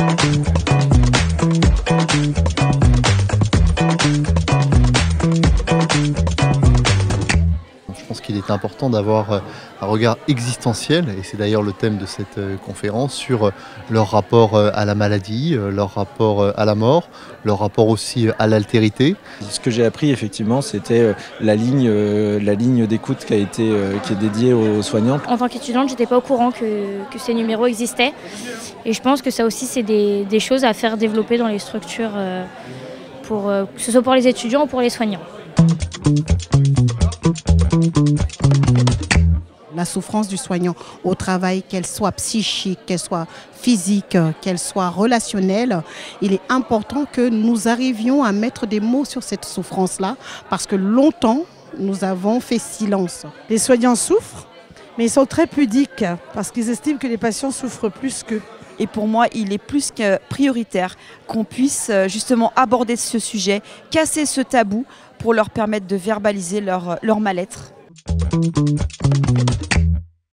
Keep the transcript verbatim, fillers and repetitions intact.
Je pense qu'il est important d'avoir un regard existentiel, et c'est d'ailleurs le thème de cette conférence, sur leur rapport à la maladie, leur rapport à la mort, leur rapport aussi à l'altérité. Ce que j'ai appris effectivement, c'était la ligne, la ligne d'écoute qui a été qui est dédiée aux soignants. En tant qu'étudiante, j'étais pas au courant que, que ces numéros existaient, et je pense que ça aussi c'est des, des choses à faire développer dans les structures, pour, que ce soit pour les étudiants ou pour les soignants. La souffrance du soignant au travail, qu'elle soit psychique, qu'elle soit physique, qu'elle soit relationnelle, il est important que nous arrivions à mettre des mots sur cette souffrance-là, parce que longtemps, nous avons fait silence. Les soignants souffrent, mais ils sont très pudiques, parce qu'ils estiment que les patients souffrent plus qu'eux. Et pour moi, il est plus que prioritaire qu'on puisse justement aborder ce sujet, casser ce tabou pour leur permettre de verbaliser leur, leur mal-être.